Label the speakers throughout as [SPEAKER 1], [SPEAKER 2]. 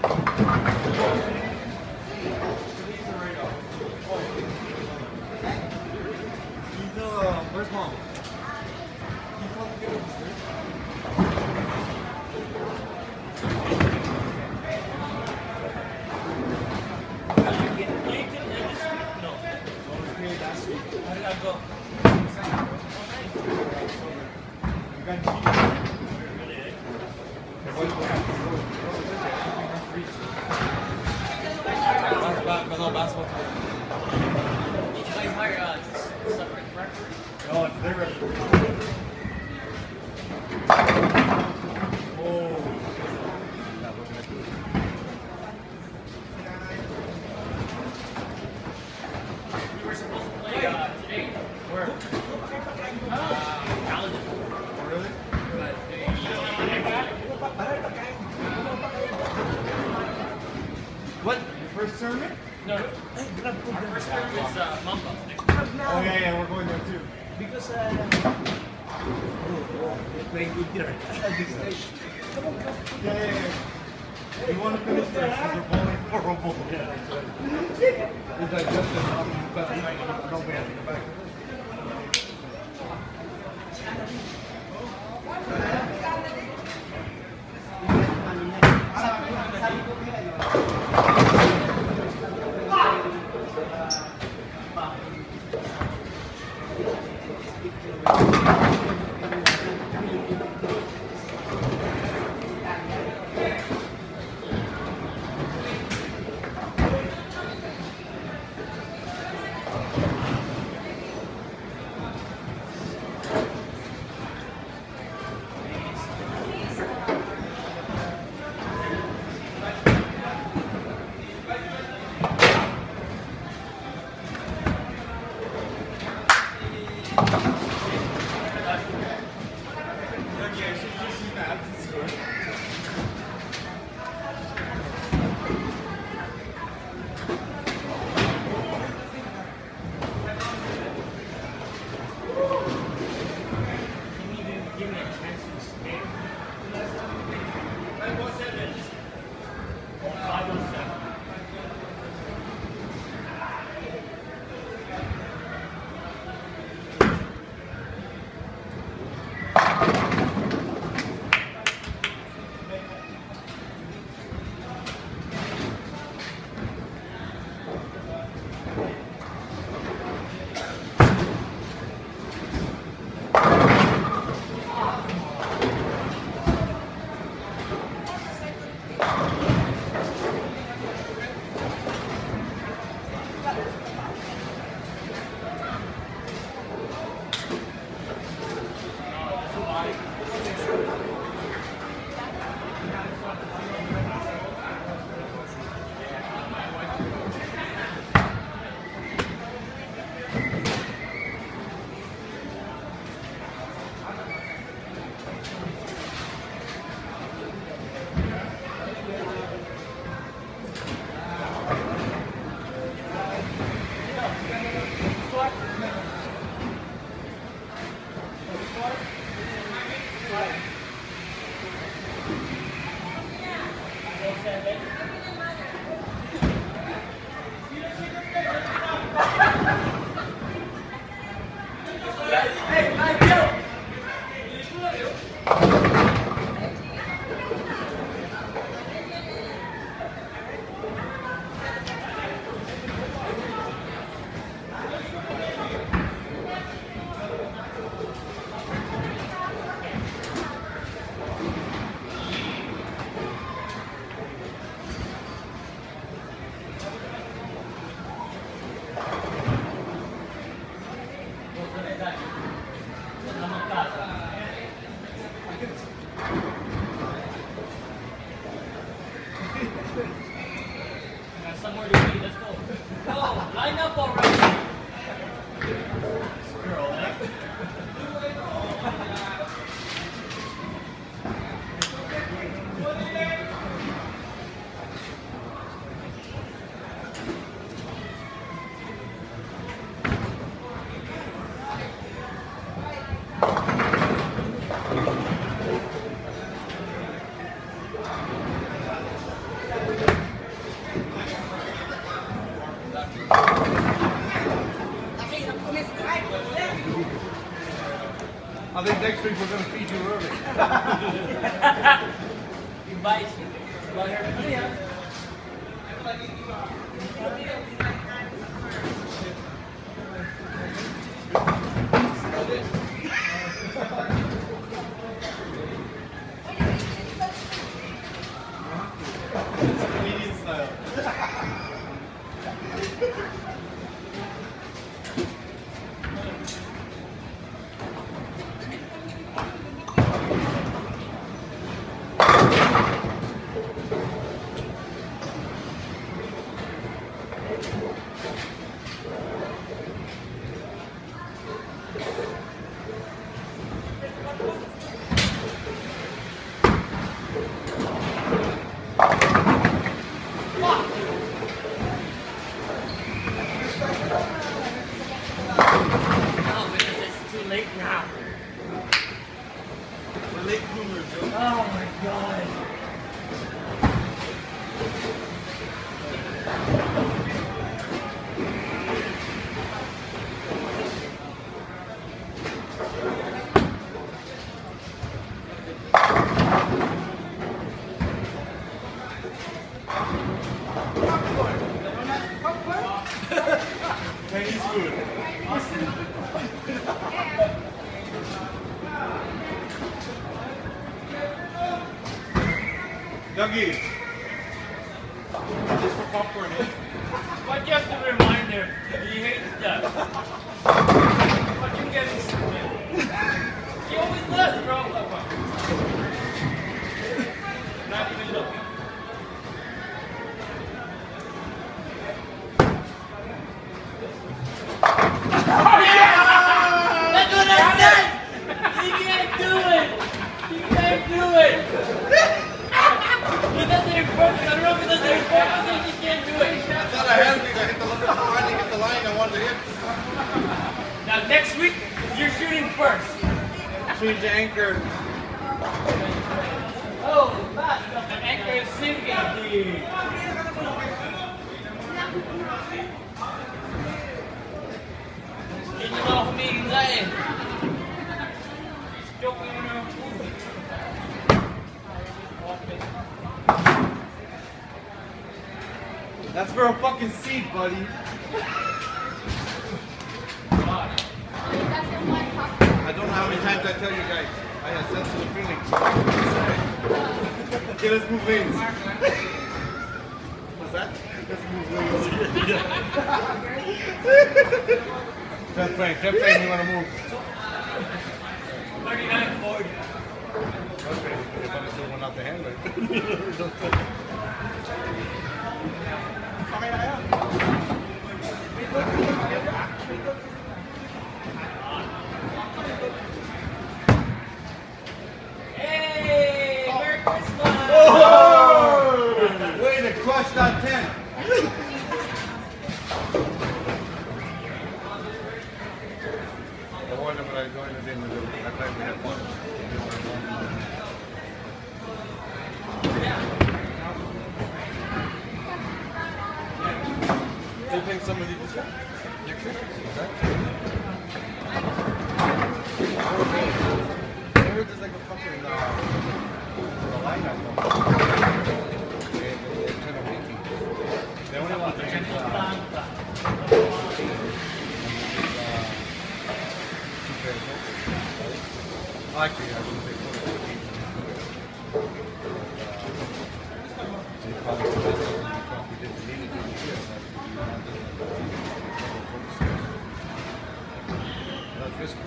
[SPEAKER 1] Where's mom? How did that go? You got cheated. Basketball.
[SPEAKER 2] Each plays higher separate referee.
[SPEAKER 1] No, it's their referee. Oh.
[SPEAKER 2] We were supposed to play today.
[SPEAKER 1] Where?
[SPEAKER 2] Paladin.
[SPEAKER 1] Oh, really?
[SPEAKER 2] But
[SPEAKER 1] What? Your first tournament?
[SPEAKER 2] no, our first tournament is Mamba.
[SPEAKER 1] Oh, yeah, we're going there too.
[SPEAKER 3] Because playing good here.
[SPEAKER 1] Yeah. You want to finish first because we're bowling horrible. Yeah. It's like just enough, but I don't have to go back.
[SPEAKER 2] Somewhere to be. Let's go. Go. Line up already. Girl, eh?
[SPEAKER 1] I think next week we're going to feed you early.
[SPEAKER 2] You bites. But here.
[SPEAKER 1] Canadian style.
[SPEAKER 2] Now.
[SPEAKER 1] We're late bloomers, Joe.
[SPEAKER 2] Oh my god.
[SPEAKER 1] Chinese food. Dougie. Just for popcorn, eh?
[SPEAKER 2] But just a reminder, he hates that. But you get it. He always does, bro. Not even looking. That's what I said! You can't do it! You can't do it! He does it in purpose. I don't know if he does it in purpose, he just can't do it.
[SPEAKER 1] I thought I had to hit the line. Finally hit the line I wanted to hit.
[SPEAKER 2] Now next week, you're shooting first.
[SPEAKER 1] Change the anchor.
[SPEAKER 2] Oh, the anchor is sinking. Hindi na ako humihinga eh. Joke lang na ako.
[SPEAKER 1] That's for a fucking seed, buddy. I don't know how many times I tell you guys. I have sensitive feelings. Okay, let's move lanes. What's that? Let's move lanes. Jeff Frank, you want to move?
[SPEAKER 2] 39-40.
[SPEAKER 1] Okay, if I'm still one out the handler. Okay na yan.
[SPEAKER 2] Hey! Merry Christmas!
[SPEAKER 1] Way to crush that tent. I wonder what I joined it in the middle. That time we had fun. They think somebody just your Christmas, right? I heard there's like a fucking lineup. They only want the actually, I shouldn't say photo. They probably did the meeting this year. That's risky.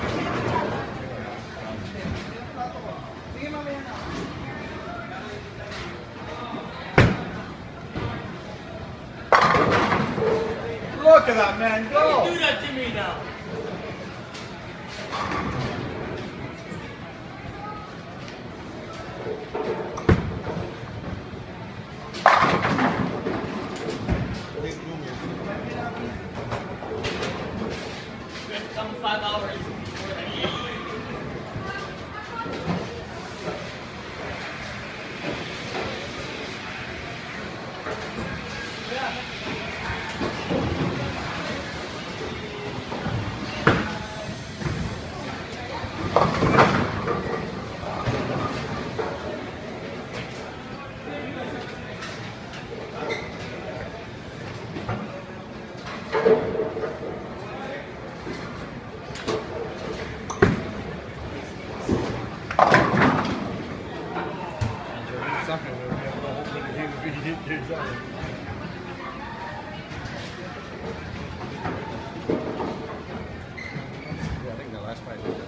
[SPEAKER 1] Look at that man go!
[SPEAKER 2] Don't do that to me now! Some 5 hours before the game.
[SPEAKER 1] soccer where we have no hope in the game if he hit kids out. Yeah, I think the last fight was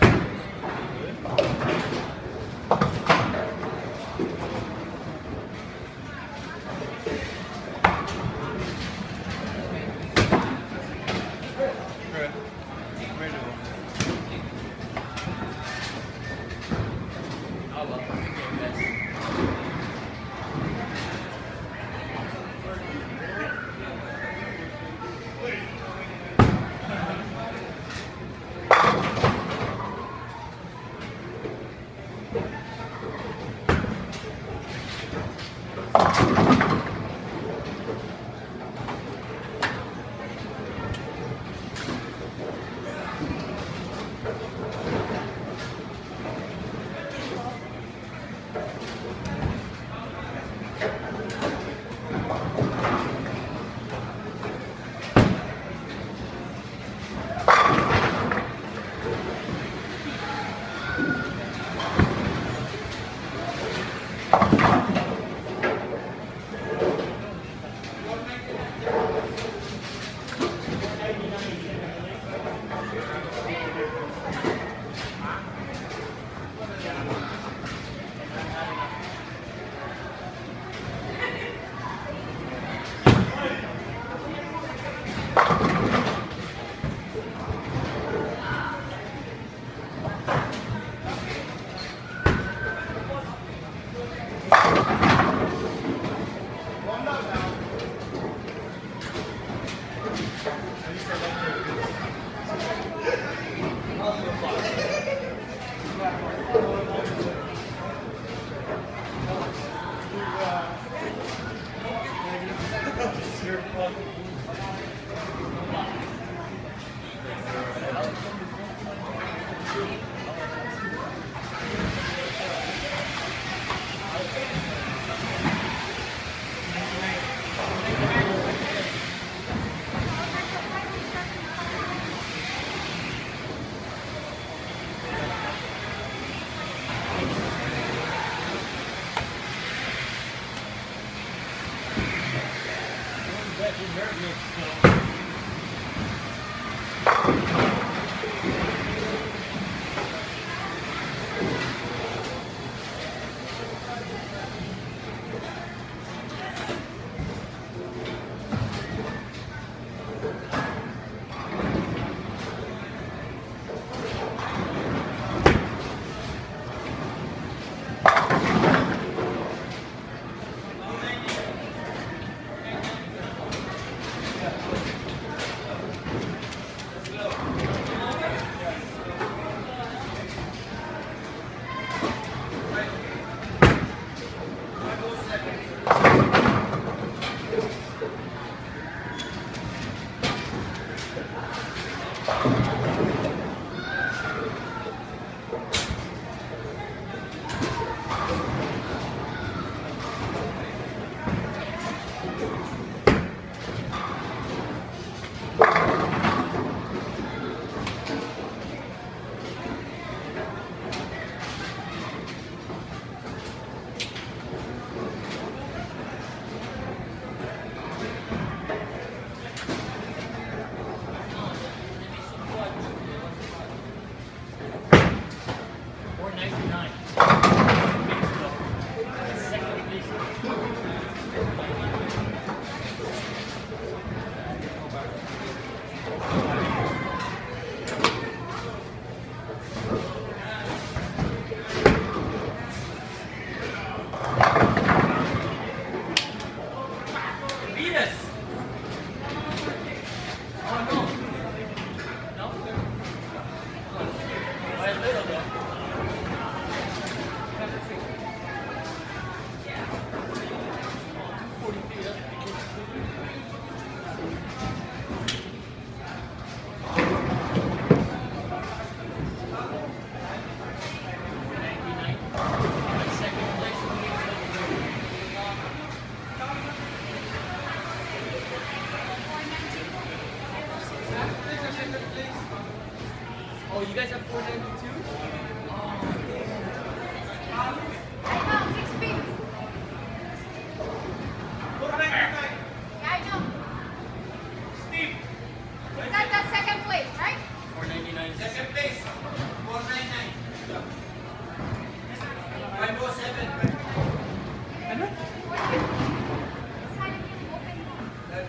[SPEAKER 2] Oh, you guys have 492? Oh, damn.
[SPEAKER 3] I know, 6 feet.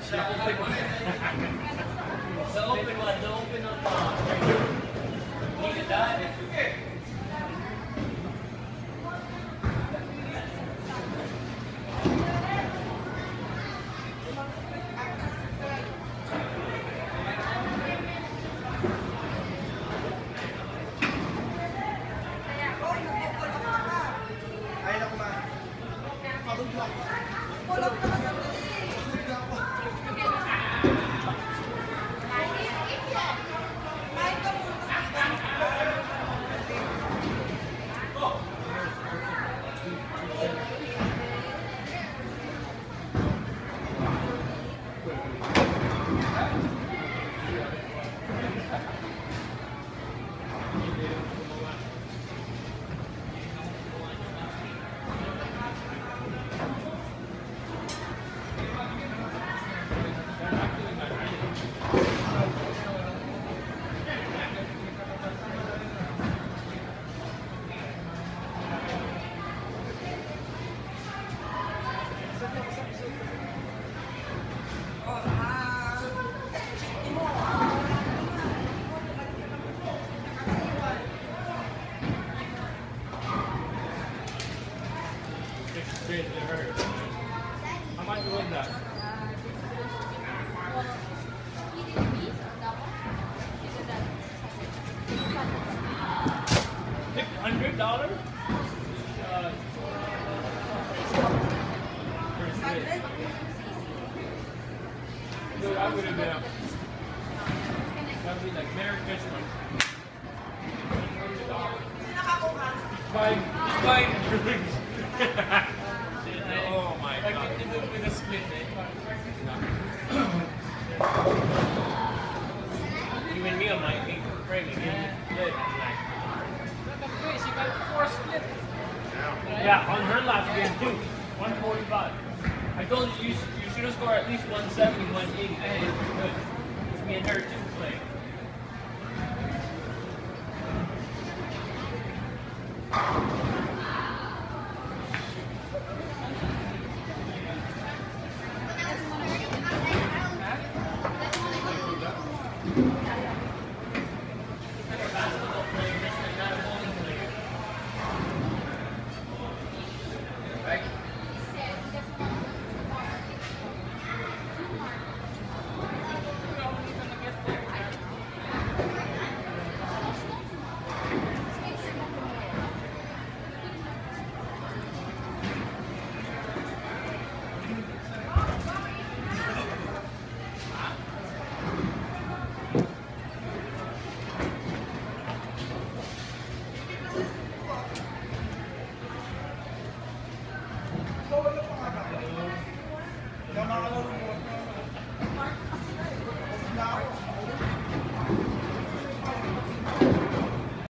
[SPEAKER 2] The open one. The open one. The open on needed that. How much was that? $600? Dude, I would have been that would be like Merry Christmas. Buying drinks. Oh my god. I can do it with a split, Even me on my feet, framing it. She got 4 split. Yeah, on her last game too. 145. I told you you should have scored at least 170, 180. Hey, good. It's me and her too playing.